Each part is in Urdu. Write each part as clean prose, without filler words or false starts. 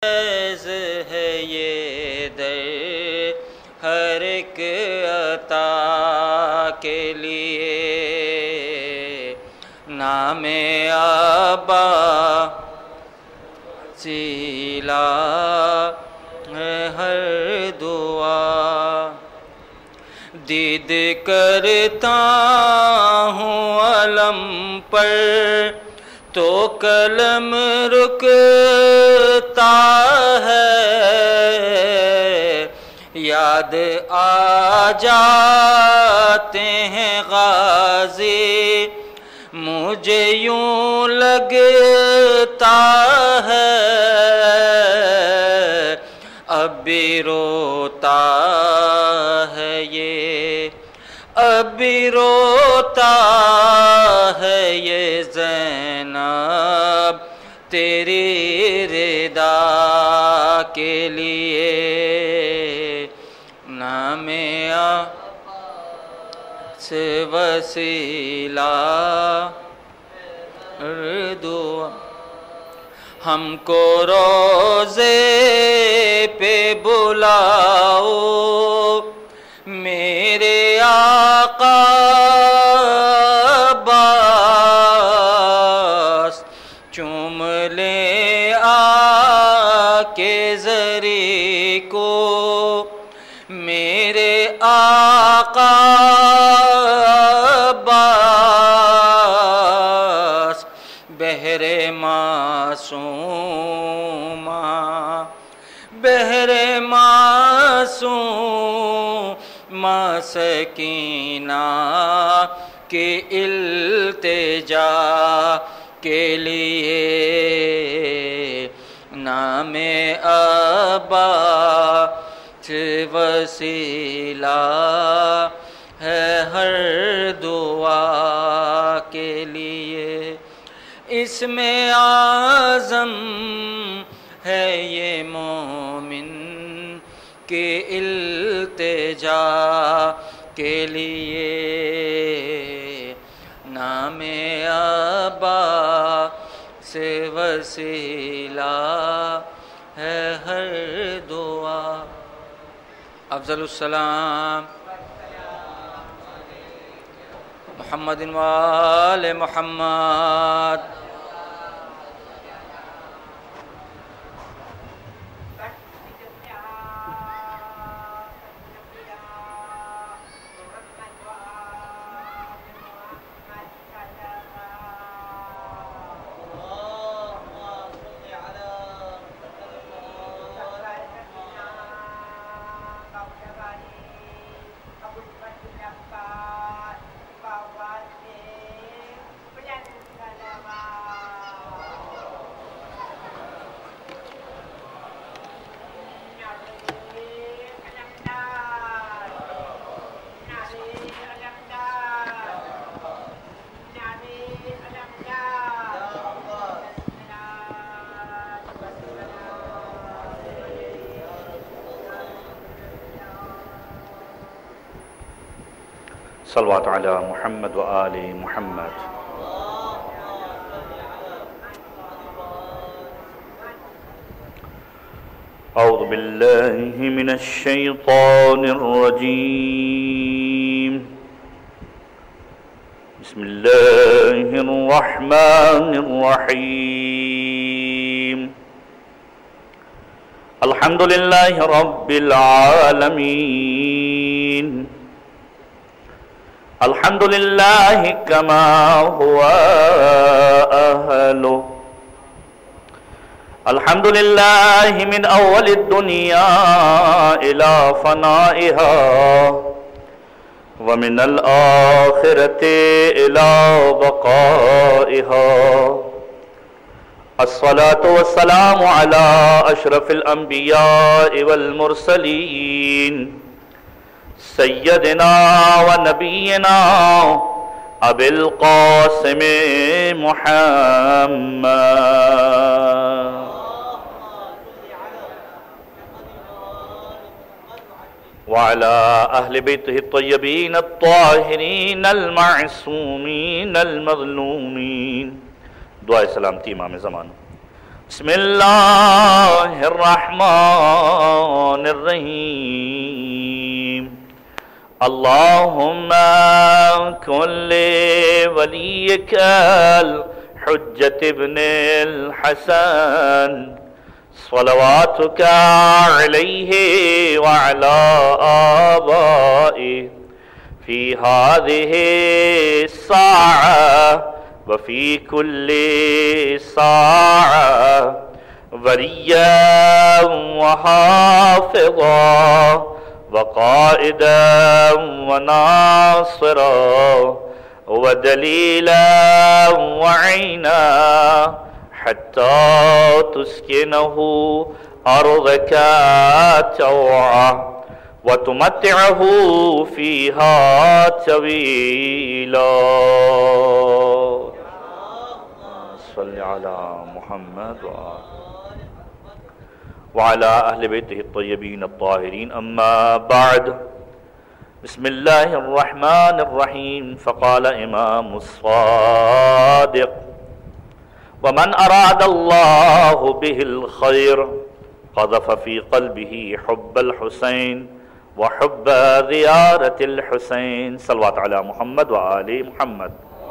فیض ہے یہ در ہر ایک عطا کے لیے، نام آبا سیلا ہے ہر دعا، دید کرتا ہوں علم پر تو قلم رکتا ہے، یاد آ جاتے ہیں غازی مجھے یوں لگتا ہے، اب بھی روتا ہے یہ، اب بھی روتا ہے یہ زینب تیری رضا کے لیے، نام سے وسیلہ دعا، ہم کو روزے پہ بلاؤ میرے آقا عباس، چوم لے آ کے زری کو میرے آقا عباس، بہر معصوم بہر معصوم سکینہ کی التجا کے لیے، نام ابا وسیلہ ہے ہر دعا کے لیے، اس میں اعظم ہے یہ مومن کی التجا کے لیے، نام ابا سے وسیلہ ہے ہر دعا۔ افضل السلام محمد وآل محمد۔ صلوات علی محمد و آل محمد۔ اعوذ باللہ من الشیطان الرجیم، بسم اللہ الرحمن الرحیم، الحمد للہ رب العالمین، الحمد للہ کما ہوا اہلہ، الحمد للہ من اول الدنیا الى فنائها ومن الآخرة الى بقائها، الصلاة والسلام على اشرف الانبیاء والمرسلین، سیدنا و نبینا ابی القاسم محمد وعلى اہل بیتہ الطیبین الطاہرین المعصومین المظلومین۔ دعائے سلامتی امام زمان۔ بسم اللہ الرحمن الرحیم اللہم کن لولیک الحجۃ ابن الحسن صلواتک علیہ وعلی آبائہ فی هذه الساعة وفي كل ساعة وليا وحافظا وقائدا وناصرا ودليلا وعينا حتى تسكنه أرضك طوعا وتمتعه فيها طويلا صل على محمد وعلى أهل بيته الطيبين الطاهرين أما بعد بسم الله الرحمن الرحيم فقال إمام الصادق ومن أراد الله به الخير قذف في قلبه حب الحسين وحب زيارة الحسين صلوات على محمد وآل محمد.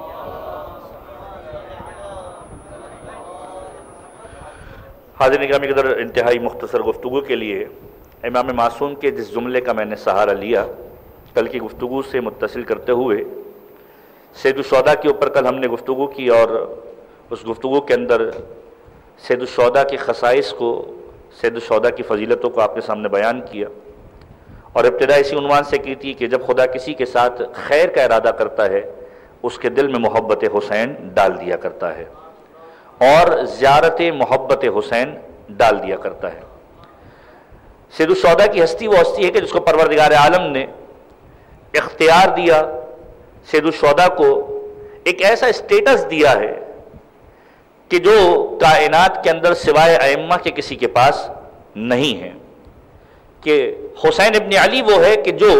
حاضرین گرامی قدر، انتہائی مختصر گفتگو کے لیے امام معصوم کے جس جملے کا میں نے سہارا لیا کل کی گفتگو سے متصل کرتے ہوئے، سید الشہداء کے اوپر کل ہم نے گفتگو کی اور اس گفتگو کے اندر سید الشہداء کے خصائص کو، سید الشہداء کی فضیلتوں کو آپ کے سامنے بیان کیا، اور ابتدا اسی عنوان سے کی تھی کہ جب خدا کسی کے ساتھ خیر کا ارادہ کرتا ہے اس کے دل میں محبت حسین ڈال دیا کرتا ہے اور زیارت محبت حسین ڈال دیا کرتا ہے. سید الشہداء کی ہستی وہ ہستی ہے کہ جس کو پروردگار عالم نے اختیار دیا، سید الشہداء کو ایک ایسا اسٹیٹس دیا ہے کہ جو کائنات کے اندر سوائے ائمہ کے کسی کے پاس نہیں ہے، کہ حسین ابن علی وہ ہے کہ جو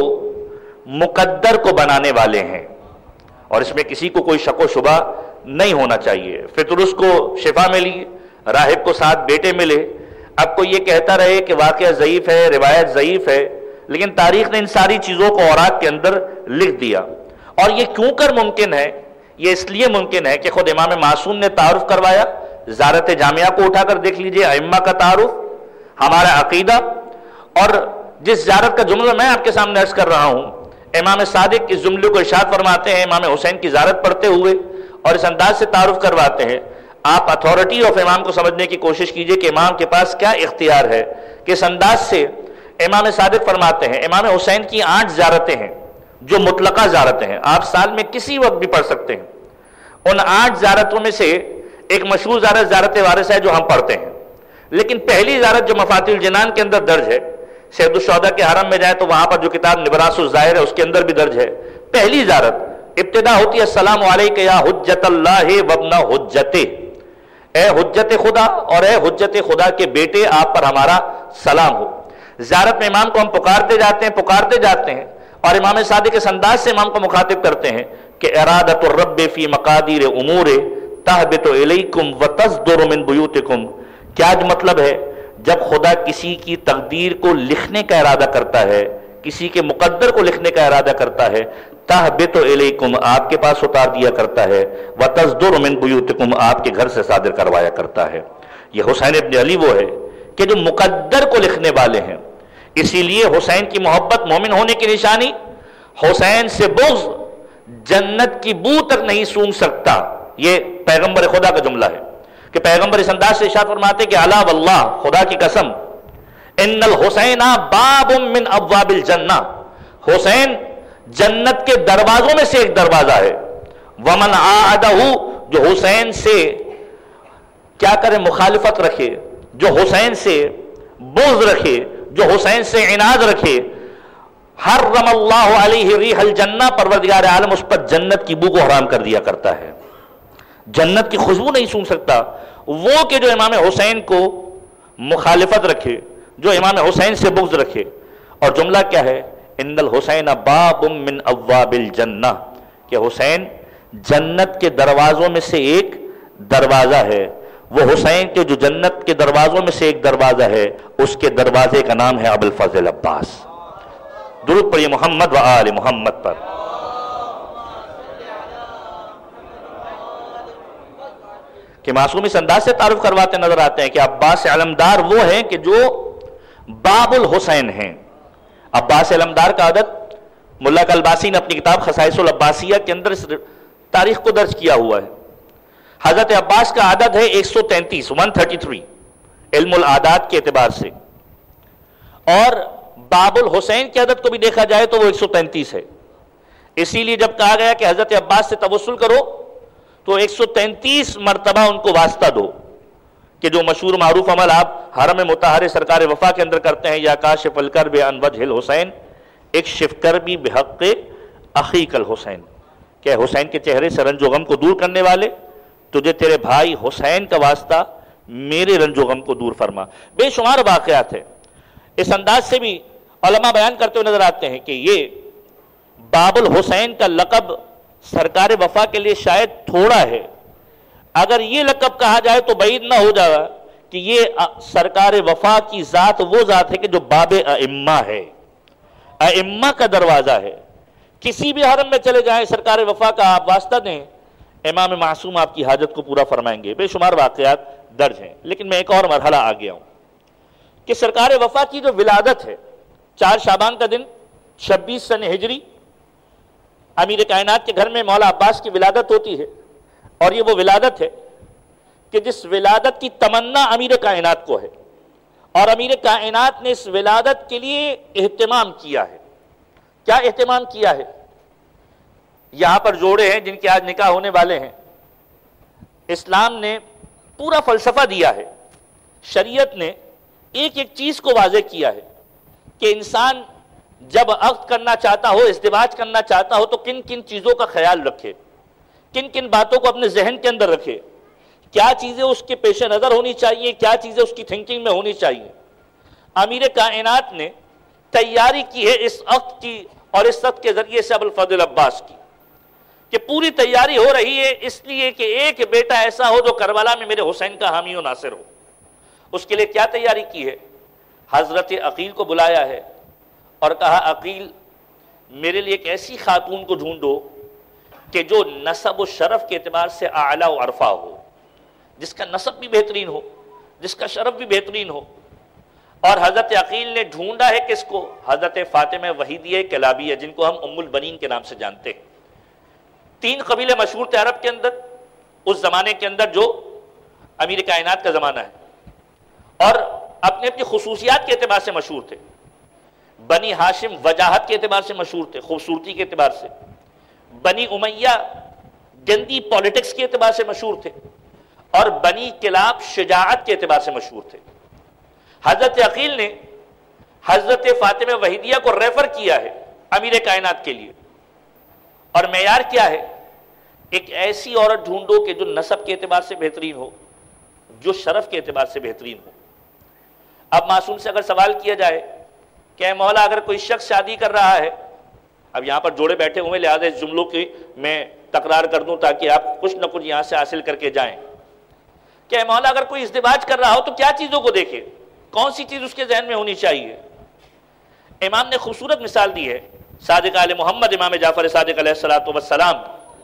مقدر کو بنانے والے ہیں، اور اس میں کسی کو کوئی شک و شبہ نہیں ہونا چاہیے. فطرس کو شفا ملی، راہب کو 7 بیٹے ملے، اب کوئی یہ کہتا رہے کہ واقعہ ضعیف ہے، روایت ضعیف ہے، لیکن تاریخ نے ان ساری چیزوں کو اوراق کے اندر لکھ دیا. اور یہ کیوں کر ممکن ہے؟ یہ اس لیے ممکن ہے کہ خود امام معصوم نے تعارف کروایا. زیارت جامعہ کو اٹھا کر دیکھ لیجئے، ائمہ کا تعارف، ہمارا عقیدہ، اور جس زیارت کا جملہ میں آپ کے سامنے عرض کر رہا ہوں، امام صادق اس جملے کو ارشاد فرماتے ہیں امام حسین کی زیارت پڑھتے ہوئے اور اس انداز سے تعارف کرواتے ہیں. آپ اتھارٹی آف امام کو سمجھنے کی کوشش کیجئے کہ امام کے پاس کیا اختیار ہے. کہ اس انداز سے امام صادق فرماتے ہیں امام حسین کی 8 زیارتیں ہیں جو مطلقہ زیارتیں ہیں، آپ سال میں کسی وقت بھی پڑھ سکتے ہیں. ان 8 زیارتوں میں سے ایک مشہور زیارت زیارت وارثہ ہے جو ہم پڑھتے ہیں، لیکن پہلی زیارت جو مفاتیح الجنان کے اندر درج ہے، سید الشہداء کے حرم میں جائیں تو وہاں پر جو کتاب نبراس الظاہر ہے اس کے اندر بھی درج ہے. پہلی زیارت ابتدا ہوتی ہے السلام علیک یا حجت اللہ وابن حجت، اے حجت خدا اور اے حجت خدا کے بیٹے، آپ پر ہمارا سلام ہو. زیارت میں امام کو ہم پکارتے جاتے ہیں اور امام صادق اس انداز سے امام کو مخاطب کرتے ہیں کہ ارادت الرب فی مقادیر امور تہبط الیکم وتصدر من بیوتکم. کیا مطلب ہے؟ جب خدا کسی کی تقدیر کو لکھنے کا ارادہ کرتا ہے، کسی کے مقدر کو لکھنے کا ارادہ کرتا ہے، تہبط الیکم آپ کے پاس اتار دیا کرتا ہے، وتصدر من بیوتکم آپ کے گھر سے صادر کروایا کرتا ہے. یہ حسین ابن علی وہ ہے کہ جو مقدر کو لکھنے والے ہیں. اسی لیے حسین کی محبت مومن ہونے کی نشانی، حسین سے بغض جنت کی بو تک نہیں سونگھ سکتا. یہ پیغمبر خدا کا جملہ ہے کہ پیغمبر اس انداز سے ارشاد فرماتے کہ الا واللہ، خدا کی قسم، ان الحسین باب من ابواب الجنہ، حسین جنت کے دروازوں میں سے ایک دروازہ ہے. ومن عادہ، جو حسین سے کیا کرے؟ مخالفت رکھے، جو حسین سے بغض رکھے، جو حسین سے عناد رکھے، حرم اللہ علیہ ریح الجنہ، پروردگار عالم اس پر جنت کی بو کو حرام کر دیا کرتا ہے. جنت کی خوشبو نہیں سونگھ سکتا وہ کہ جو امام حسین کو مخالفت رکھے، جو امام حسین سے بغض رکھے. اور جملہ کیا ہے؟ ان الحسین باب من ابواب الجنہ، کہ حسین جنت کے دروازوں میں سے ایک دروازہ ہے. وہ حسین کے جو جنت کے دروازوں میں سے ایک دروازہ ہے، اس کے دروازے کا نام ہے ابوالفضل عباس۔ درود پڑھیے محمد و آل محمد پر۔ کہ معصوم اس انداز سے تعارف کرواتے نظر آتے ہیں کہ عباس علمدار وہ ہیں کہ جو باب الحسین ہیں۔ عباس علمدار کا عدد ملا کلباسی نے اپنی کتاب خصائص العباسیہ کے اندر اس تاریخ کو درج کیا ہوا ہے۔ حضرت عباس کا عدد ہے 133 133 علم العادات کے اعتبار سے، اور باب الحسین کے عدد کو بھی دیکھا جائے تو وہ 133 ہے۔ اسی لیے جب کہا گیا کہ حضرت عباس سے توسل کرو تو 133 مرتبہ ان کو واسطہ دو، کہ جو مشہور معروف عمل آپ حرم مطہر سرکار وفا کے اندر کرتے ہیں، یا کاشف الکرب عن وجہ الحسین اکشف کربی بحق اخیک الحسین، کہ حسین کے چہرے سے رنج و غم کو دور کرنے والے، تجھے تیرے بھائی حسین کا واسطہ میرے رنج و غم کو دور فرما۔ بے شمار واقعات ہیں۔ اس انداز سے بھی علماء بیان کرتے ہوئے نظر آتے ہیں کہ یہ باب الحسین کا لقب سرکار وفا کے لیے شاید تھوڑا ہے۔ اگر یہ لقب کہا جائے تو بعید نہ ہو جائے کہ یہ سرکار وفا کی ذات وہ ذات ہے کہ جو باب ائمہ ہے، ائمہ کا دروازہ ہے۔ کسی بھی حرم میں چلے جائیں، سرکار وفا کا آپ واسطہ دیں، امام معصوم آپ کی حاجت کو پورا فرمائیں گے۔ بے شمار واقعات درج ہیں، لیکن میں ایک اور مرحلہ آ گیا ہوں کہ سرکار وفا کی جو ولادت ہے 4 شعبان کا دن 26 سن ہجری امیر کائنات کے گھر میں مولا عباس کی ولادت ہوتی ہے، اور یہ وہ ولادت ہے کہ جس ولادت کی تمنا امیر کائنات کو ہے، اور امیر کائنات نے اس ولادت کے لیے اہتمام کیا ہے۔ کیا اہتمام کیا ہے؟ یہاں پر جوڑے ہیں جن کے آج نکاح ہونے والے ہیں۔ اسلام نے پورا فلسفہ دیا ہے، شریعت نے ایک ایک چیز کو واضح کیا ہے کہ انسان جب عقد کرنا چاہتا ہو، ازدواج کرنا چاہتا ہو، تو کن کن چیزوں کا خیال رکھے، کن کن باتوں کو اپنے ذہن کے اندر رکھے، کیا چیزیں اس کے پیش نظر ہونی چاہیے، کیا چیزیں اس کی تھنکنگ میں ہونی چاہیے۔ امیر کائنات نے تیاری کی ہے اس عقد کی اور اس عقد کے ذریعے سے ابوالفضل عباس کی، کہ پوری تیاری ہو رہی ہے اس لیے کہ ایک بیٹا ایسا ہو جو کربلا میں میرے حسین کا حامی و ناصر ہو۔ اس کے لیے کیا تیاری کی ہے؟ حضرت عقیل کو بلایا ہے اور کہا عقیل میرے لیے ایک ایسی خاتون کو ڈھونڈو کہ جو نسب و شرف کے اعتبار سے اعلیٰ و عرفہ ہو، جس کا نسب بھی بہترین ہو، جس کا شرف بھی بہترین ہو۔ اور حضرت عقیل نے ڈھونڈا ہے کس کو؟ حضرت فاطمہ وحیدیہ کلابیہ، جن کو ہم ام البنین کے نام سے جانتے ہیں۔ 3 قبیلے مشہور تھے عرب کے اندر اس زمانے کے اندر جو امیر کائنات کا زمانہ ہے، اور اپنی اپنی خصوصیات کے اعتبار سے مشہور تھے۔ بنی ہاشم وجاہت کے اعتبار سے مشہور تھے، خوبصورتی کے اعتبار سے۔ بنی امیہ گندی پالیٹکس کے اعتبار سے مشہور تھے، اور بنی کلاب شجاعت کے اعتبار سے مشہور تھے۔ حضرت عقیل نے حضرت فاطمہ وحیدیہ کو ریفر کیا ہے امیر کائنات کے لیے، اور معیار کیا ہے؟ ایک ایسی عورت ڈھونڈو کہ جو نسب کے اعتبار سے بہترین ہو، جو شرف کے اعتبار سے بہترین ہو۔ اب معصوم سے اگر سوال کیا جائے کہ اے مولا اگر کوئی شخص شادی کر رہا ہے، اب یہاں پر جوڑے بیٹھے ہوئے لہذا اس جملوں کی میں تکرار کر دوں تاکہ آپ کچھ نہ کچھ یہاں سے حاصل کر کے جائیں، کہ اے مولا اگر کوئی ازدواج کر رہا ہو تو کیا چیزوں کو دیکھے، کون سی چیز اس کے ذہن میں ہونی چاہیے؟ امام نے خوبصورت مثال دی ہے، صادق آل محمد امام جعفر صادق علیہ الصلوۃ والسلام۔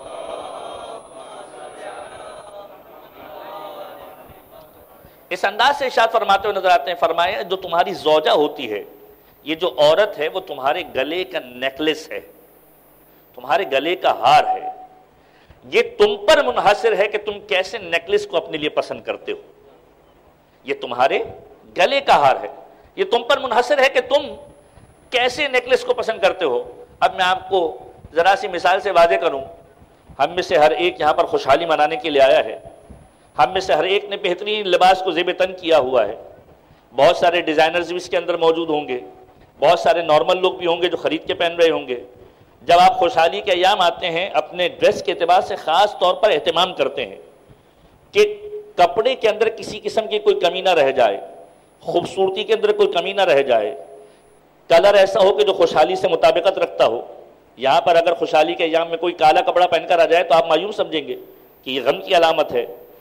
اس انداز سے ارشاد فرماتے ہوئے نظر آتے ہیں، فرمایا جو تمہاری زوجہ ہوتی ہے، یہ جو عورت ہے وہ تمہارے گلے کا نیکلس ہے، تمہارے گلے کا ہار ہے، یہ تم پر منحصر ہے کہ تم کیسے نیکلس کو اپنے لیے پسند کرتے ہو۔ یہ تمہارے گلے کا ہار ہے، یہ تم پر منحصر ہے کہ تم کیسے نیکلس کو پسند کرتے ہو۔ اب میں آپ کو ذرا سی مثال سے واضح کروں، ہم میں سے ہر ایک یہاں پر خوشحالی منانے کے لیے آیا ہے، ہم میں سے ہر ایک نے بہترین لباس کو زیب تن کیا ہوا ہے، بہت سارے ڈیزائنرز بھی اس کے اندر موجود ہوں گے، بہت سارے نارمل لوگ بھی ہوں گے جو خرید کے پہن رہے ہوں گے۔ جب آپ خوشحالی کے ایام آتے ہیں اپنے ڈریس کے اعتبار سے خاص طور پر اہتمام کرتے ہیں کہ کپڑے کے اندر کسی قسم کی کوئی کمی نہ رہ جائے، خوبصورتی کے اندر کوئی کمی نہ رہ جائے، کلر ایسا ہو کہ جو خوشحالی سے مطابقت رکھتا ہو۔ یہاں پر اگر خوشحالی کے ایام میں کوئی کالا کپڑا پہن کر آ جائے تو آپ مایوس سمجھیں گے کہ یہ غم کی علامت ہے،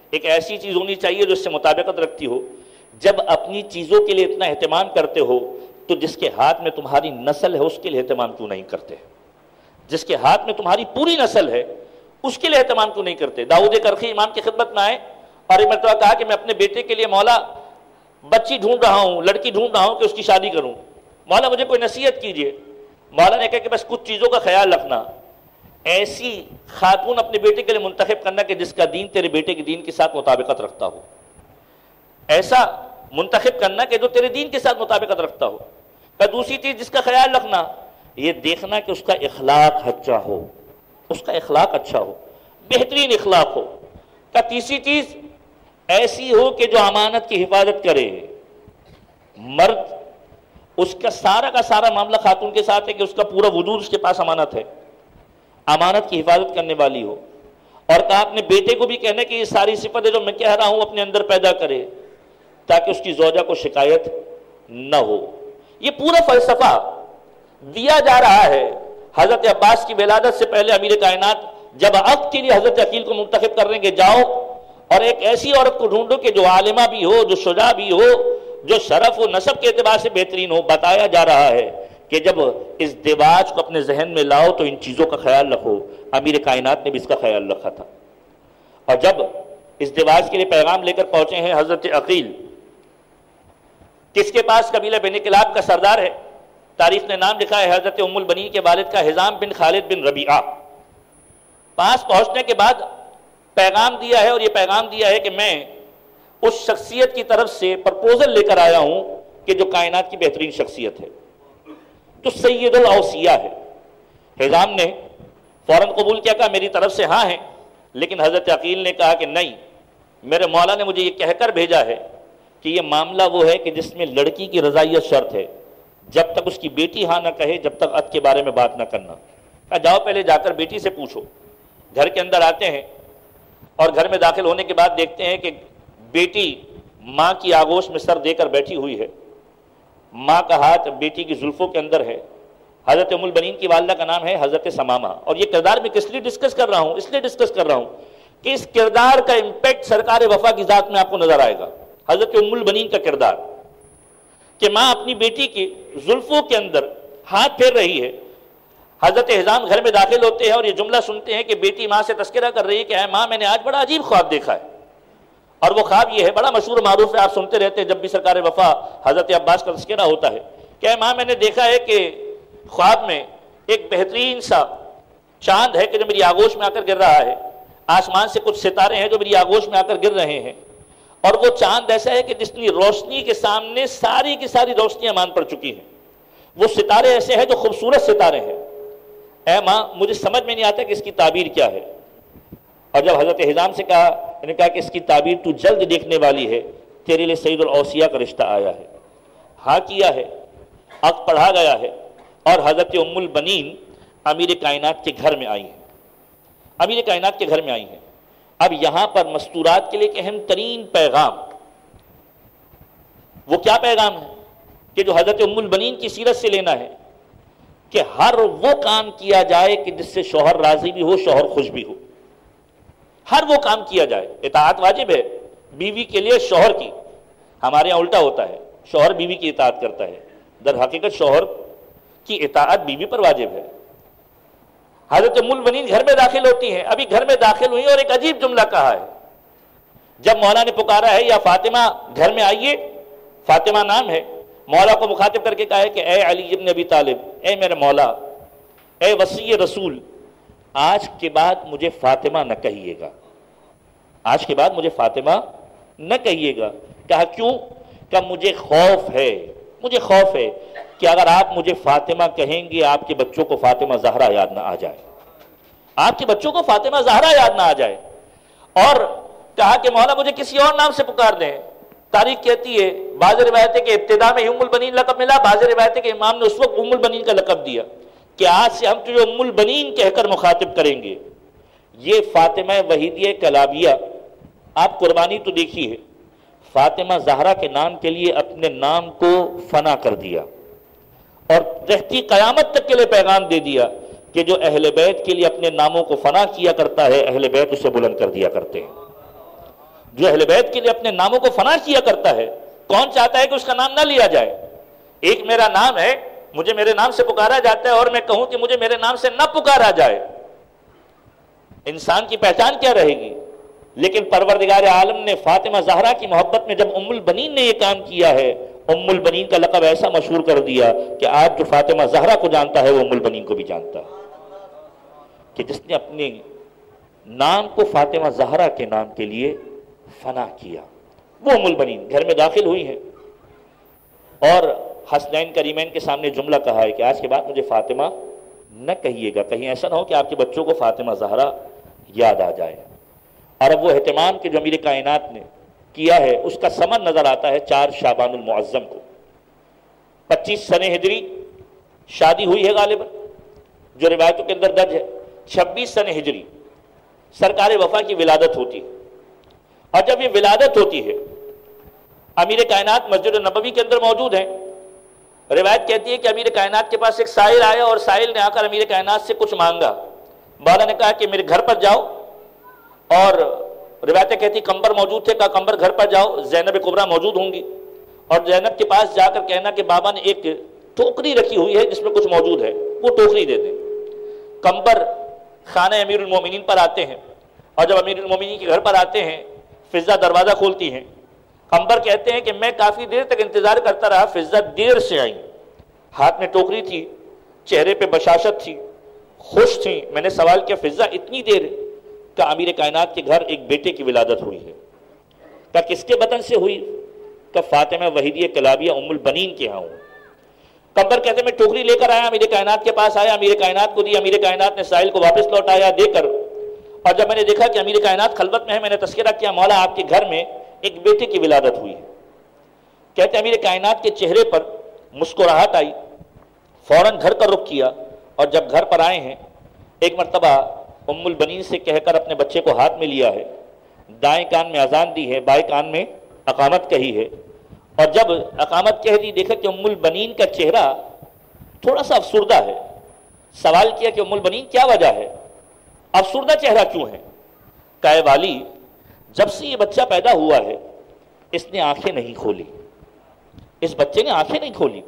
ایک ایسی چیز ہونی چاہیے جو اس سے مطابقت رکھتی ہو. جب اپنی چیزوں کے لیے اتنا اہتمام کرتے ہو تو جس کے ہاتھ میں تمہاری نسل ہے اس کے لیے اہتمام کیوں نہیں کرتے؟ جس کے ہاتھ میں تمہاری پوری نسل ہے اس کے لیے اہتمام کیوں نہیں کرتے؟ داؤد کرخی امام کی خدمت میں آئے اور ایک مرتبہ کہا کہ میں اپنے بیٹے کے لیے مولا بچی ڈھونڈ رہا ہوں، لڑکی ڈھونڈ رہا ہوں کہ اس کی شادی کروں، مولا مجھے کوئی نصیحت کیجئے. مولا نے کہا کہ بس کچھ چیزوں کا خیال رکھنا، ایسی خاتون اپنے بیٹے کے لیے منتخب کرنا کہ جس کا دین تیرے بیٹے کے دین کے ساتھ مطابقت رکھتا ہو، ایسا منتخب کرنا کہ جو تیرے دین کے ساتھ مطابقت رکھتا ہو. دوسری چیز جس کا خیال رکھنا، یہ دیکھنا کہ اس کا اخلاق اچھا ہو، اس کا اخلاق اچھا ہو، بہترین اخلاق ہو. تیسری چیز ایسی ہو کہ جو امانت کی حفاظت کرے. مرد اس کا سارا معاملہ خاتون کے ساتھ ہے کہ اس کا پورا وجود اس کے پاس امانت ہے، امانت کی حفاظت کرنے والی ہو. اور کہا اپنے بیٹے کو بھی کہنا کہ یہ ساری صفتیں جو میں کہہ رہا ہوں اپنے اندر پیدا کرے تاکہ اس کی زوجہ کو شکایت نہ ہو. یہ پورا فلسفہ دیا جا رہا ہے. حضرت عباس کی ولادت سے پہلے امیر کائنات جب عقد کے لیے حضرت عقیل کو منتخب کر رہے ہیں کہ جاؤ اور ایک ایسی عورت کو ڈھونڈو کہ جو عالمہ بھی ہو، جو شجاع بھی ہو، جو شرف و نسب کے اعتبار سے بہترین ہو. بتایا جا رہا ہے کہ جب ازدواج کو اپنے ذہن میں لاؤ تو ان چیزوں کا خیال رکھو. امیر کائنات نے بھی اس کا خیال رکھا تھا. اور جب ازدواج کے لیے پیغام لے کر پہنچے ہیں حضرت عقیل، کس کے پاس؟ قبیلہ بنی کلاب کا سردار ہے. تاریخ نے نام لکھا ہے حضرت ام البنین کے والد کا حزام بن خالد بن ربیعہ. پاس پہنچنے کے بعد پیغام دیا ہے، اور یہ پیغام دیا ہے کہ میں اس شخصیت کی طرف سے پرپوزل لے کر آیا ہوں کہ جو کائنات کی بہترین شخصیت ہے، تو سید الاوصیاء ہے. حزام نے فوراً قبول کیا، کہا میری طرف سے ہاں ہے. لیکن حضرت عقیل نے کہا کہ نہیں، میرے مولا نے مجھے یہ کہہ کر بھیجا ہے کہ یہ معاملہ وہ ہے کہ جس میں لڑکی کی رضائیت شرط ہے. جب تک اس کی بیٹی ہاں نہ کہے جب تک عقد کے بارے میں بات نہ کرنا. کہا جاؤ پہلے جا کر بیٹی سے پوچھو. گھر کے اندر آتے ہیں اور گھر میں داخل ہونے کے بعد دیکھتے ہیں کہ بیٹی ماں کی آغوش میں سر دے کر بیٹھی ہوئی ہے. ماں کا ہاتھ بیٹی کی زلفوں کے اندر ہے. حضرت ام البنین کی والدہ کا نام ہے حضرت ثمامہ. اور یہ کردار میں کس لیے ڈسکس کر رہا ہوں؟ اس لیے ڈسکس کر رہا ہوں کہ اس کردار کا امپیکٹ سرکار وفا کی ذات میں آپ کو نظر آئے گا. حضرت ام البنین کا کردار کہ ماں اپنی بیٹی کی زلفوں کے اندر ہاتھ پھیر رہی ہے. حضرت حزام گھر میں داخل ہوتے ہیں اور یہ جملہ سنتے ہیں کہ بیٹی ماں سے تذکرہ کر رہی ہے کہ اے ماں، میں نے آج بڑا عجیب خواب دیکھا ہے. اور وہ خواب یہ ہے، بڑا مشہور معروف ہے، آپ سنتے رہتے ہیں جب بھی سرکار وفا حضرت عباس کا تذکرہ ہوتا ہے کہ اے ماں، میں نے دیکھا ہے کہ خواب میں ایک بہترین سا چاند ہے کہ جو میری آغوش میں آ کر گر رہا ہے. آسمان سے کچھ ستارے ہیں جو میری آغوش میں آ کر گر رہے ہیں، اور وہ چاند ایسا ہے کہ جس کی روشنی کے سامنے ساری کی ساری روشنیاں مان پڑ چکی ہیں. وہ ستارے ایسے ہیں جو خوبصورت ستارے ہیں. اے ماں، مجھے سمجھ میں نہیں آتا کہ اس کی تعبیر کیا ہے. اور جب حضرت حزام سے کہا، انہوں نے کہا کہ اس کی تعبیر تو جلد دیکھنے والی ہے، تیرے لیے سید الاوصیاء کا رشتہ آیا ہے. ہاں کیا ہے، عقد پڑھا گیا ہے، اور حضرت ام البنین امیر کائنات کے گھر میں آئی ہیں. امیر کائنات کے گھر میں آئی ہیں. اب یہاں پر مستورات کے لیے ایک اہم ترین پیغام، وہ کیا پیغام ہے کہ جو حضرت ام البنین کی سیرت سے لینا ہے کہ ہر وہ کام کیا جائے کہ جس سے شوہر راضی بھی ہو، شوہر خوش بھی ہو. ہر وہ کام کیا جائے. اطاعت واجب ہے بیوی کے لیے شوہر کی. ہمارے یہاں الٹا ہوتا ہے، شوہر بیوی کی اطاعت کرتا ہے. در حقیقت شوہر کی اطاعت بیوی پر واجب ہے. حضرت ام البنین گھر میں داخل ہوتی ہیں. ابھی گھر میں داخل ہوئی اور ایک عجیب جملہ کہا ہے. جب مولا نے پکارا ہے یا فاطمہ گھر میں آئیے، فاطمہ نام ہے، مولا کو مخاطب کر کے کہا ہے کہ اے علی ابن ابی طالب، اے میرے مولا، اے وصی رسول، آج کے بعد مجھے فاطمہ نہ کہیے گا. آج کے بعد مجھے فاطمہ نہ کہیے گا. کہا کیوں؟ کہ مجھے خوف ہے، مجھے خوف ہے کہ اگر آپ مجھے فاطمہ کہیں گے آپ کے بچوں کو فاطمہ زہرا یاد نہ آ جائے، آپ کے بچوں کو فاطمہ زہرا یاد نہ آ جائے. اور کہا کہ مولا مجھے کسی اور نام سے پکار دیں. تاریخ کہتی ہے، بعض روایت ہے کہ ابتدا میں ام البنین لقب ملا، بعض روایت ہے کہ امام نے اس وقت ام البنین کا لقب دیا کہ آج سے ہم تجھے ام البنین کہہ کر مخاطب کریں گے. یہ فاطمہ وحیدیہ کلابیہ، آپ قربانی تو دیکھی ہے، فاطمہ زہرا کے نام کے لیے اپنے نام کو فنا کر دیا اور رہتی قیامت تک کے لیے پیغام دے دیا کہ جو اہل بیت کے لیے اپنے ناموں کو فنا کیا کرتا ہے، اہل بیت اسے بلند کر دیا کرتے ہیں. جو اہل بیت کے لیے اپنے ناموں کو فنا کیا کرتا ہے، کون چاہتا ہے کہ اس کا نام نہ لیا جائے؟ ایک میرا نام ہے، مجھے میرے نام سے پکارا جاتا ہے، اور میں کہوں کہ مجھے میرے نام سے نہ پکارا جائے، انسان کی پہچان کیا رہے گی؟ لیکن پروردگار عالم نے فاطمہ زہرا کی محبت میں جب ام البنین نے یہ کام کیا ہے، ام البنین کا لقب ایسا مشہور کر دیا کہ آج جو فاطمہ زہرا کو جانتا ہے وہ ام البنین کو بھی جانتا ہے، کہ جس نے اپنے نام کو فاطمہ زہرا کے نام کے لیے فنا کیا، وہ ام البنین گھر میں داخل ہوئی ہیں اور حسنین کریمین کے سامنے جملہ کہا ہے کہ آج کے بعد مجھے فاطمہ نہ کہیے گا، کہیں ایسا نہ ہو کہ آپ کے بچوں کو فاطمہ زہرا یاد آ جائے۔ اور اب وہ اہتمام کہ جو امیر کائنات نے کیا ہے اس کا ثمر نظر آتا ہے 4 شعبان المعظم کو۔ 25 سنہ ہجری شادی ہوئی ہے غالباً، جو روایتوں کے اندر درج ہے۔ 26 سنہ ہجری سرکار وفا کی ولادت ہوتی ہے، اور جب یہ ولادت ہوتی ہے امیر کائنات مسجد نبوی کے اندر موجود ہیں۔ روایت کہتی ہے کہ امیر کائنات کے پاس ایک سائل آیا اور سائل نے آ کر امیر کائنات سے کچھ مانگا۔ بالا نے کہا کہ میرے گھر پر جاؤ، اور روایتیں کہتی کمبر موجود تھے، کہا کمبر گھر پر جاؤ، زینب کبریٰ موجود ہوں گی، اور زینب کے پاس جا کر کہنا کہ بابا نے ایک ٹوکری رکھی ہوئی ہے جس میں کچھ موجود ہے، وہ ٹوکری دے دیں۔ کمبر خانہ امیر المومنین پر آتے ہیں، اور جب امیر المومنین کے گھر پر آتے ہیں فضہ دروازہ کھولتی ہیں۔ کمبر کہتے ہیں کہ میں کافی دیر تک انتظار کرتا رہا، فضہ دیر سے آئی، ہاتھ میں ٹوکری تھی، چہرے پہ بشاشت تھی، خوش تھی۔ میں نے سوال کیا فضہ اتنی دیر؟ کہ امیر کائنات کے گھر ایک بیٹے کی ولادت ہوئی ہے۔ کہ کس کے بطن سے ہوئی؟ کہ فاطمہ وحیدیہ کلابیہ ام البنین کے ہاں ہوں۔ کمبر کہتے ہیں میں ٹوکری لے کر آیا، امیر کائنات کے پاس آیا، امیر کائنات کو دی، امیر کائنات نے سائل کو واپس لوٹایا دے کر، اور جب میں نے دیکھا کہ امیر کائنات خلوت میں ہے میں نے تذکرہ کیا مولا آپ کے گھر میں ایک بیٹے کی ولادت ہوئی ہے۔ کہتے ہیں امیر کائنات کے چہرے پر مسکراہٹ آئی، فوراً گھر کا رخ کیا، اور جب گھر پر آئے ہیں ایک مرتبہ ام البنین سے کہہ کر اپنے بچے کو ہاتھ میں لیا ہے، دائیں کان میں اذان دی ہے، بائیں کان میں اقامت کہی ہے، اور جب اقامت کہہ دی دیکھا کہ ام البنین کا چہرہ تھوڑا سا افسردہ ہے۔ سوال کیا کہ ام البنین کیا وجہ ہے، افسردہ چہرہ کیوں ہے؟ کہے والی جب سے یہ بچہ پیدا ہوا ہے اس نے آنکھیں نہیں کھولی، اس بچے نے آنکھیں نہیں کھولی،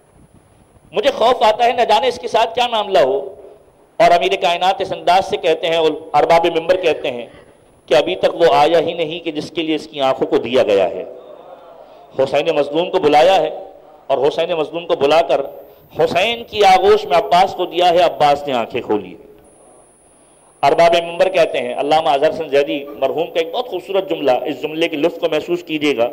مجھے خوف آتا ہے نہ جانے اس کے ساتھ کیا معاملہ ہو۔ اور امیر کائنات اس انداز سے کہتے ہیں، اور ارباب منبر کہتے ہیں کہ ابھی تک وہ آیا ہی نہیں کہ جس کے لیے اس کی آنکھوں کو دیا گیا ہے۔ حسین مظلوم کو بلایا ہے، اور حسین مظلوم کو بلا کر حسین کی آغوش میں عباس کو دیا ہے، عباس نے آنکھیں کھولی۔ ارباب منبر کہتے ہیں، علامہ اظہر حسن زیدی مرحوم کا ایک بہت خوبصورت جملہ، اس جملے کی لطف کو محسوس کیجیے گا،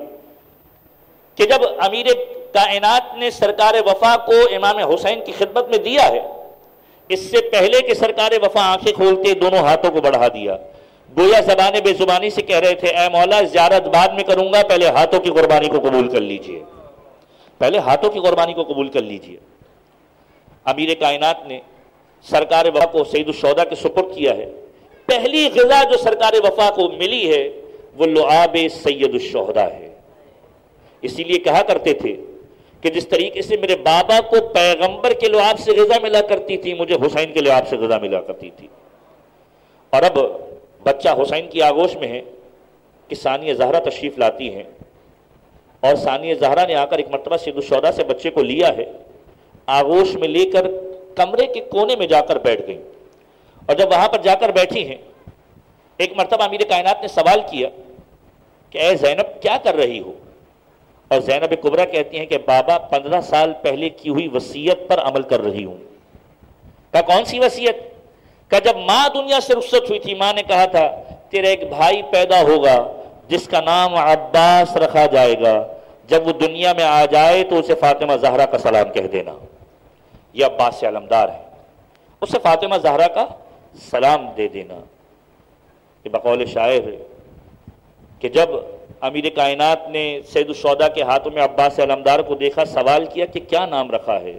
کہ جب امیر کائنات نے سرکار وفا کو امام حسین کی خدمت میں دیا ہے، اس سے پہلے کہ سرکار وفا آنکھیں کھولتے دونوں ہاتھوں کو بڑھا دیا، گویا زبان بے زبانی سے کہہ رہے تھے اے مولا زیارت بعد میں کروں گا، پہلے ہاتھوں کی قربانی کو قبول کر لیجئے، پہلے ہاتھوں کی قربانی کو قبول کر لیجئے۔ امیر کائنات نے سرکار وفا کو سید الشہداء کے سپرد کیا ہے۔ پہلی غذا جو سرکار وفا کو ملی ہے وہ لعاب سید الشہداء ہے۔ اسی لیے کہا کرتے تھے کہ جس طریقے سے میرے بابا کو پیغمبر کے لعاب سے غذا ملا کرتی تھی، مجھے حسین کے لعاب سے غذا ملا کرتی تھی۔ اور اب بچہ حسین کی آغوش میں ہے کہ ثانیہ زہرا تشریف لاتی ہیں، اور ثانیہ زہرا نے آ کر ایک مرتبہ سید الشہداء سے بچے کو لیا ہے، آغوش میں لے کر کمرے کے کونے میں جا کر بیٹھ گئی، اور جب وہاں پر جا کر بیٹھی ہیں ایک مرتبہ امیر کائنات نے سوال کیا کہ اے زینب کیا کر رہی ہو؟ اور زینب کبریٰ کہتی ہیں کہ بابا 15 سال پہلے کی ہوئی وصیت پر عمل کر رہی ہوں۔ کہا کون سی وصیت؟ کہا جب ماں دنیا سے رخصت ہوئی تھی، ماں نے کہا تھا تیرا ایک بھائی پیدا ہوگا جس کا نام عباس رکھا جائے گا، جب وہ دنیا میں آ جائے تو اسے فاطمہ زہرا کا سلام کہہ دینا، یہ عباس سے علمدار ہے، اسے فاطمہ زہرا کا سلام دے دینا۔ یہ بقول شاعر ہے کہ جب امیر کائنات نے سید الشہداء کے ہاتھوں میں عباس علمدار کو دیکھا، سوال کیا کہ کیا نام رکھا ہے،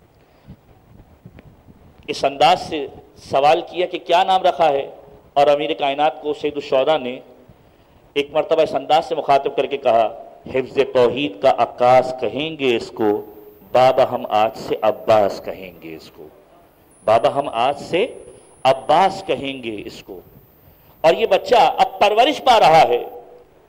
اس انداز سے سوال کیا کہ کیا نام رکھا ہے، اور امیر کائنات کو سید الشہداء نے ایک مرتبہ اس انداز سے مخاطب کر کے کہا حفظ توحید کا عکاس کہیں گے اس کو، بابا ہم آج سے عباس کہیں گے اس کو، بابا ہم آج سے عباس کہیں گے اس کو۔ اور یہ بچہ اب پرورش پا رہا ہے،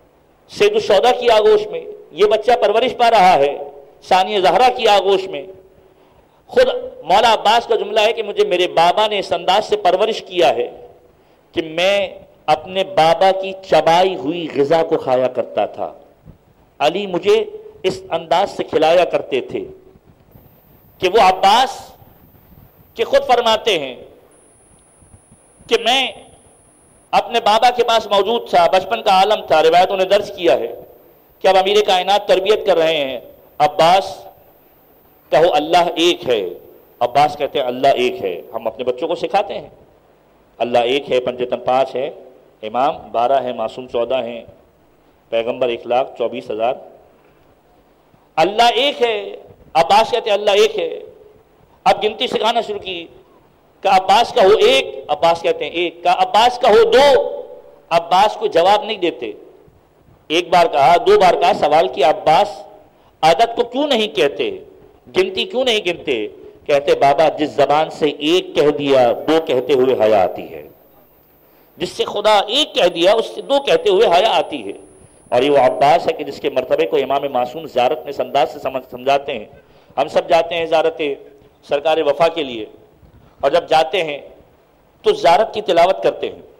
سید الشہداء کی آغوش میں یہ بچہ پرورش پا رہا ہے، ثانیہ زہرا کی آغوش میں۔ خود مولا عباس کا جملہ ہے کہ مجھے میرے بابا نے اس انداز سے پرورش کیا ہے کہ میں اپنے بابا کی چبائی ہوئی غذا کو کھایا کرتا تھا، علی مجھے اس انداز سے کھلایا کرتے تھے کہ وہ عباس کہ خود فرماتے ہیں کہ میں اپنے بابا کے پاس موجود تھا، بچپن کا عالم تھا، روایتوں نے درج کیا ہے کہ اب امیر کائنات تربیت کر رہے ہیں، عباس کہو اللہ ایک ہے، عباس کہتے ہیں اللہ ایک ہے۔ ہم اپنے بچوں کو سکھاتے ہیں اللہ ایک ہے، پنجتن 5 ہے، امام 12 ہیں، معصوم 14 ہیں، پیغمبر 1,24,000۔ اللہ ایک ہے، عباس کہتے ہیں اللہ ایک ہے۔ اب گنتی سکھانا شروع کی کہ عباس کا ہو ایک، عباس کہتے ہیں ایک، کہ عباس کا ہو 2، عباس کو جواب نہیں دیتے، ایک بار کہا 2 بار کہا، سوال کیا عباس عدد کو کیوں نہیں کہتے، گنتی کیوں نہیں گنتے؟ کہتے بابا جس زبان سے ایک کہہ دیا 2 کہتے ہوئے حیا آتی ہے، جس سے خدا ایک کہہ دیا اس سے 2 کہتے ہوئے حیا آتی ہے۔ اور یہ وہ عباس ہے کہ جس کے مرتبے کو امام معصوم زیارت میں اس انداز سے سمجھاتے ہیں۔ ہم سب جاتے ہیں زیارت سرکار وفا کے لیے، اور جب جاتے ہیں تو زیارت کی تلاوت کرتے ہیں۔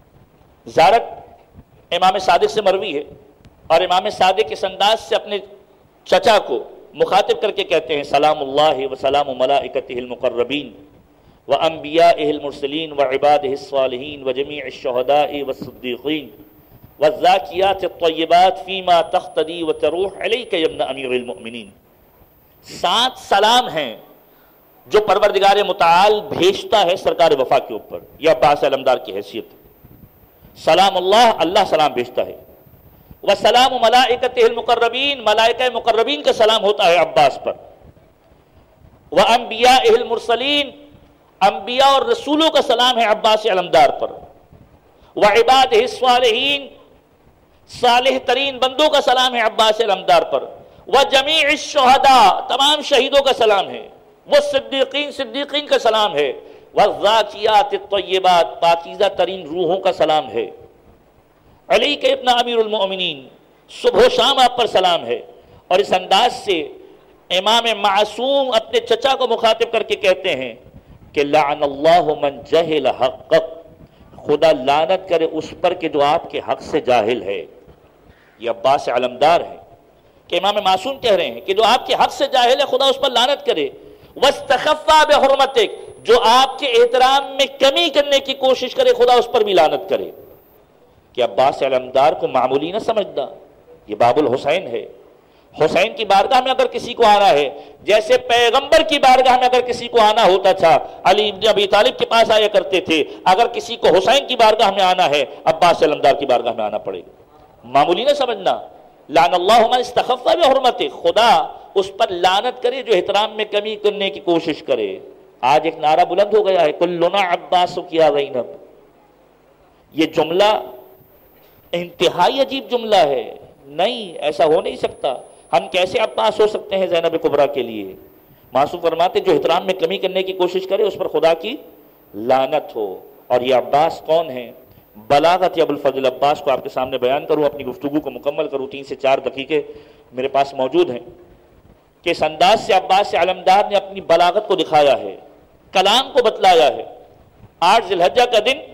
زیارت امام صادق سے مروی ہے، اور امام صادق اس انداز سے اپنے چچا کو مخاطب کر کے کہتے ہیں سلام اللہ و سلام ملائکتہ المقربین و انبیائہ المرسلین و عبادہ الصالحین و جمیع الشہداء والصدیقین والذاکیات الطیبات فیما تقتدی و تروح علیک یا ابن امیر المؤمنین۔ 7 سلام ہیں جو پروردگار متعال بھیجتا ہے سرکار وفا کے اوپر، یہ عباس علمدار کی حیثیت ہے۔ سلام اللہ، اللہ سلام بھیجتا ہے، وسلام ملائکتہ المقربین، ملائکہ مقربین کا سلام ہوتا ہے عباس پر، وانبیاء المرسلین، انبیاء اور رسولوں کا سلام ہے عباس علمدار پر، وعبادہ الصالحین، صالح ترین بندوں کا سلام ہے عباس علمدار پر، وجمیع الشہداء، تمام شہیدوں کا سلام ہے، والصدیقین، صدیقین کا سلام ہے، والذاکیات الطیبات، پاکیزہ ترین روحوں کا سلام ہے، علیک ابن امیر المؤمنین، صبح و شام آپ پر سلام ہے۔ اور اس انداز سے امام معصوم اپنے چچا کو مخاطب کر کے کہتے ہیں کہ لعن اللہ من جہل حقک، خدا لعنت کرے اس پر کہ جو آپ کے حق سے جاہل ہے۔ یہ عباس علمدار ہے کہ امام معصوم کہہ رہے ہیں کہ جو آپ کے حق سے جاہل ہے خدا اس پر لعنت کرے، واستخفا بحرمتک، جو آپ کے احترام میں کمی کرنے کی کوشش کرے خدا اس پر بھی لعنت کرے۔ کہ عباس علمدار کو معمولی نہ سمجھنا، یہ باب الحسین ہے۔ حسین کی بارگاہ میں اگر کسی کو آنا ہے، جیسے پیغمبر کی بارگاہ میں اگر کسی کو آنا ہوتا تھا علی ابن ابی طالب کے پاس آیا کرتے تھے، اگر کسی کو حسین کی بارگاہ میں آنا ہے عباس علمدار کی بارگاہ میں آنا پڑے گا۔ معمولی نہ سمجھنا، لعن اللہ من استخف بحرمتہ، خدا اس پر لعنت کرے جو احترام میں کمی کرنے کی کوشش کرے۔ آج ایک نعرہ بلند ہو گیا ہے کلنا عباس یا زینب، یہ جملہ انتہائی عجیب جملہ ہے، نہیں ایسا ہو نہیں سکتا۔ ہم کیسے عباس ہو سکتے ہیں زینب کبریٰ کے لیے؟ معصوم فرماتے جو احترام میں کمی کرنے کی کوشش کرے اس پر خدا کی لعنت ہو۔ اور یہ عباس کون ہیں؟ بلاغت ابو الفضل عباس کو آپ کے سامنے بیان کروں، اپنی گفتگو کو مکمل کروں، 3 سے 4 دقیقے میرے پاس موجود ہیں کہ اس انداز سے عباس علمدار نے اپنی بلاغت کو دکھایا ہے، کلام کو بتلایا ہے۔ 8 ذی الحجہ کا دن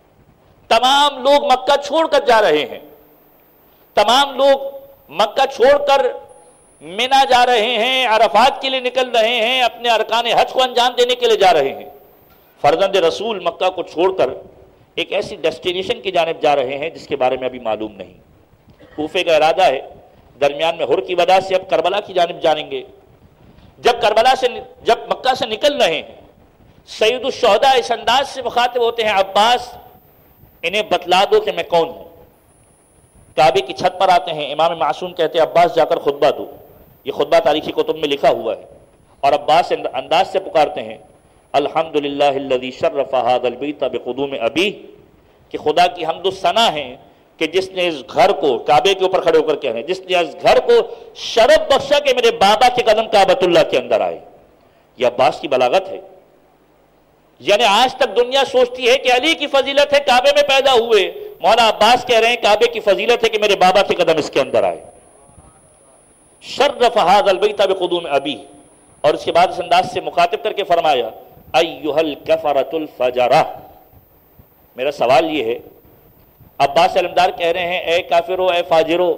تمام لوگ مکہ چھوڑ کر جا رہے ہیں، تمام لوگ مکہ چھوڑ کر منا جا رہے ہیں، عرفات کے لیے نکل رہے ہیں، اپنے ارکان حج کو انجام دینے کے لیے جا رہے ہیں۔ فرزند رسول مکہ کو چھوڑ کر ایک ایسی ڈیسٹینیشن کی جانب جا رہے ہیں جس کے بارے میں ابھی معلوم نہیں۔ کوفے کا ارادہ ہے، درمیان میں ہر کی وجہ سے اب کربلا کی جانب جائیں گے۔ جب مکہ سے نکل رہے ہیں، سید الشہداء اس انداز سے مخاطب ہوتے ہیں عباس انہیں بتلا دو کہ میں کون ہوں۔ کعبے کی چھت پر آتے ہیں، امام معصوم کہتے ہیں عباس جا کر خطبہ دو، یہ خطبہ تاریخی کتب میں لکھا ہوا ہے، اور عباس انداز سے پکارتے ہیں الحمدللہ الذی شرف ھذا البیت بقدوم ابیہ، کہ خدا کی حمد و ثنا ہے کہ جس نے اس گھر کو، کعبے کے اوپر کھڑے ہو کر کہہ رہے ہیں، جس نے اس گھر کو شرف بخشا کہ میرے بابا کے قدم کعبۃ اللہ کے اندر آئے۔ یہ عباس کی بلاغت ہے۔ یعنی آج تک دنیا سوچتی ہے کہ علی کی فضیلت ہے کعبے میں پیدا ہوئے، مولا عباس کہہ رہے ہیں کعبے کی فضیلت ہے کہ میرے بابا کے قدم اس کے اندر آئے. شرف هذا البیت بقدوم ابی، اور اس کے بعد اس انداز سے مخاطب کر کے فرمایا ایھا الکفرۃ الفجرہ. میرا سوال یہ ہے، عباس علمدار کہہ رہے ہیں اے کافرو اے فاجرو،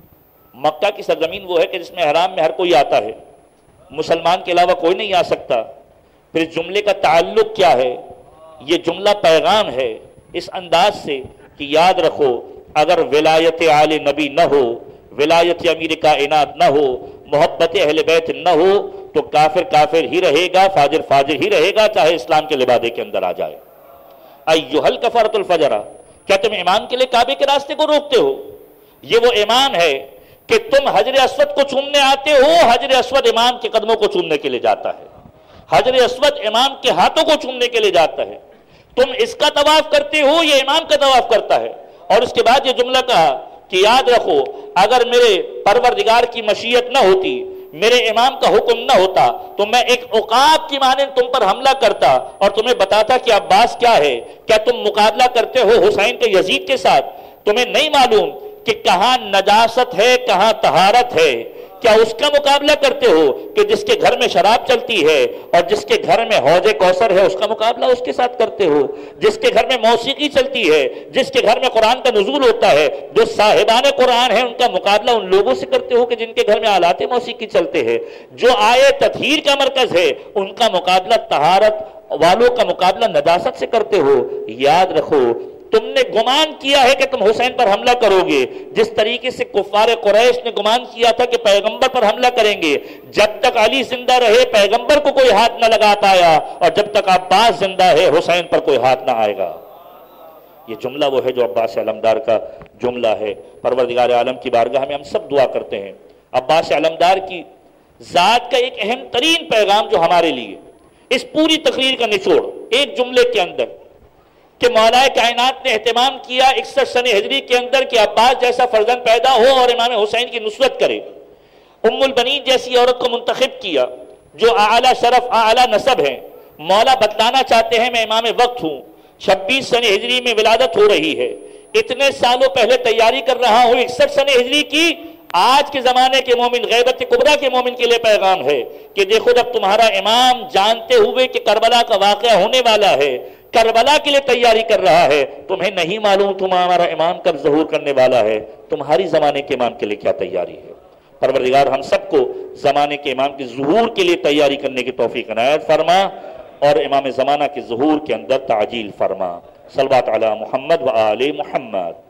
مکہ کی سرزمین وہ ہے کہ جس میں حرام میں ہر کوئی آتا ہے، مسلمان کے علاوہ کوئی نہیں آ سکتا. پھر اس جملے کا تعلق کیا ہے؟ یہ جملہ پیغام ہے اس انداز سے کہ یاد رکھو اگر ولایت آل نبی نہ ہو، ولایت امیر کائنات نہ ہو، محبت اہل بیت نہ ہو تو کافر کافر ہی رہے گا، فاجر فاجر ہی رہے گا، چاہے اسلام کے لبادے کے اندر آ جائے. ایھا الکفرۃ الفجرہ، کیا تم ایمان کے لیے کعبے کے راستے کو روکتے ہو؟ یہ وہ ایمان ہے کہ تم حجر اسود کو چومنے آتے ہو، حجر اسود امام کے قدموں کو چومنے کے لیے جاتا ہے، حجر اسود امام کے ہاتھوں کو چومنے کے لیے جاتا ہے. تم اس کا طواف کرتے ہو، یہ امام کا طواف کرتا ہے. اور اس کے بعد یہ جملہ کہا کہ یاد رکھو اگر میرے پروردگار کی مشیت نہ ہوتی، میرے امام کا حکم نہ ہوتا تو میں ایک عقاب کی مانند تم پر حملہ کرتا اور تمہیں بتاتا کہ عباس کیا ہے. کیا تم مقابلہ کرتے ہو حسین کے یزید کے ساتھ؟ تمہیں نہیں معلوم کہ کہاں نجاست ہے کہاں طہارت ہے؟ کیا اس کا مقابلہ کرتے ہو کہ جس کے گھر میں شراب چلتی ہے اور جس کے گھر میں حوض کوثر ہے اس کا مقابلہ اس کے ساتھ کرتے ہو؟ جس کے گھر میں موسیقی چلتی ہے، جس کے گھر میں قرآن کا نزول ہوتا ہے، جو صاحبان قرآن ہیں ان کا مقابلہ ان لوگوں سے کرتے ہو کہ جن کے گھر میں آلات موسیقی چلتے ہیں؟ جو آئے تطہیر کا مرکز ہے ان کا مقابلہ طہارت والوں کا مقابلہ نجاست سے کرتے ہو. یاد رکھو تم نے گمان کیا ہے کہ تم حسین پر حملہ کرو گے جس طریقے سے کفار قریش نے گمان کیا تھا کہ پیغمبر پر حملہ کریں گے. جب تک علی زندہ رہے پیغمبر کو کوئی ہاتھ نہ لگا پایا، اور جب تک عباس زندہ ہے حسین پر کوئی ہاتھ نہ آئے گا. یہ جملہ وہ ہے جو عباس علمدار کا جملہ ہے. پروردگار عالم کی بارگاہ میں ہم سب دعا کرتے ہیں عباس علمدار کی ذات کا ایک اہم ترین پیغام جو ہمارے لیے اس پوری تقریر کا نچوڑ ایک جملے کے اندر کہ مولا کائنات نے اہتمام کیا 61 سن ہجری کے اندر کہ عباس جیسا فرزند پیدا ہو اور امام حسین کی نصرت کرے. ام البنین جیسی عورت کو منتخب کیا جو اعلیٰ شرف اعلیٰ نسب ہیں. مولا بتلانا چاہتے ہیں میں امام وقت ہوں، 26 سن ہجری میں ولادت ہو رہی ہے، اتنے سالوں پہلے تیاری کر رہا ہوں 61 سن ہجری کی. آج کے زمانے کے مومن غیبت کبریٰ کے مومن کے لیے پیغام ہے کہ دیکھو جب تمہارا امام جانتے ہوئے کہ کربلا کا واقعہ ہونے والا ہے، کربلا کے لیے تیاری کر رہا ہے، تمہیں نہیں معلوم تمہارا امام کب ظہور کرنے والا ہے، تمہاری زمانے کے امام کے لیے کیا تیاری ہے. پروردگار ہم سب کو زمانے کے امام کے ظہور کے لیے تیاری کرنے کی توفیق عنایت فرما اور امام زمانہ کے ظہور کے اندر تعجیل فرما. صلوات علی محمد و آل محمد.